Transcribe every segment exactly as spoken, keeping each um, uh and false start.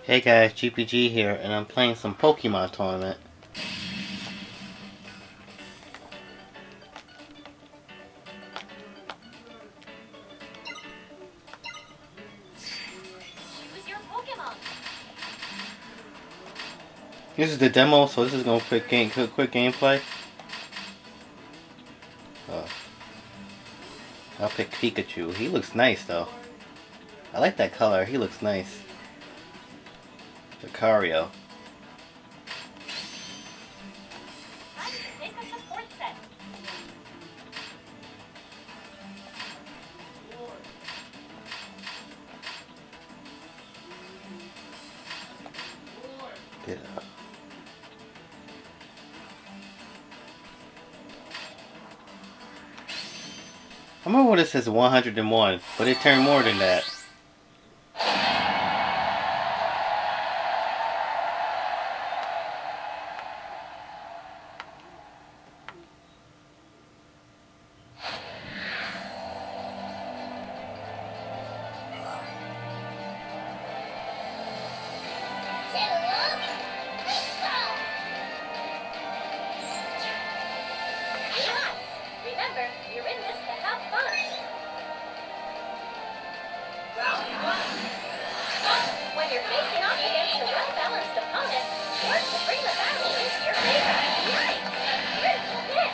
Hey guys, G P G here, and I'm playing some Pokemon Tournament. Choose your Pokemon. This is the demo, so this is gonna quick game, quick, quick gameplay. Uh, I'll pick Pikachu. He looks nice though. I like that color. He looks nice. Lucario. Time to pick a support set. Get up. I remember when it says one hundred and one, but it turned more than that. Remember, you're in this to have fun. When you're facing off against a well-balanced opponent, work to bring the battle into your favor. Nice! Critical hit!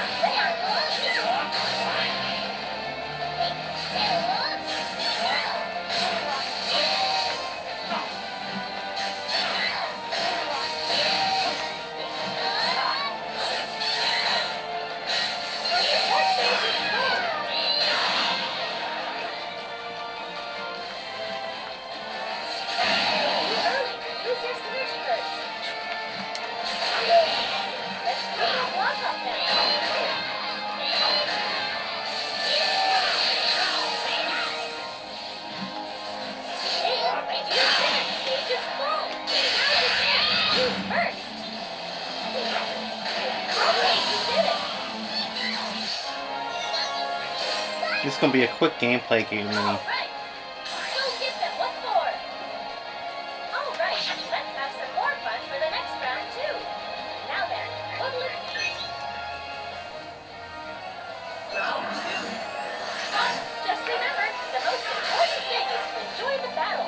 This is gonna be a quick gameplay game. All right. We'll give them what for. All right, let's have some more fun for the next round too. Now then, what'll it be? Just remember, the most important thing is to enjoy the battle.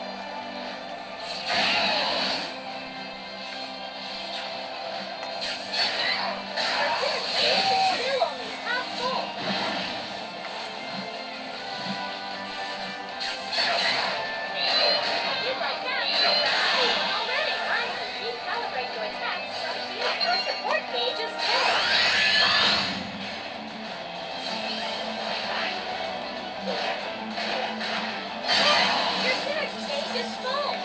Our dinner stage is still only half full. You'd like that? Already, I can recalibrate your attacks from here. Your support gauge is full. Your synergy stage is full.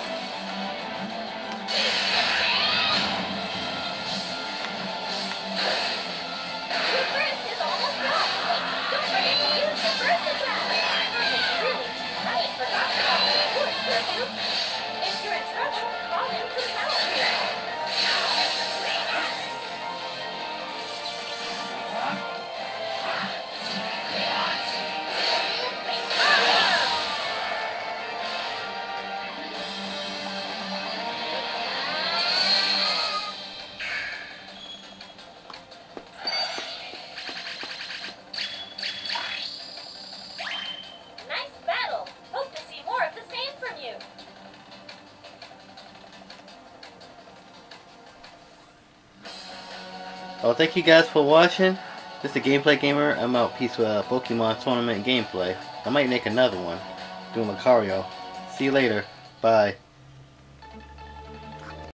Your burst is almost done. Don't forget to use the burst attack. It's really tight. Forgot about support, did you? If you're in trouble, call in some help. Nice battle. Hope to see more of the same from you. Oh, thank you guys for watching. This is the Gameplay Gamer. I'm out. Peace with uh, Pokemon Tournament gameplay. I might make another one doing Lucario. See you later. Bye.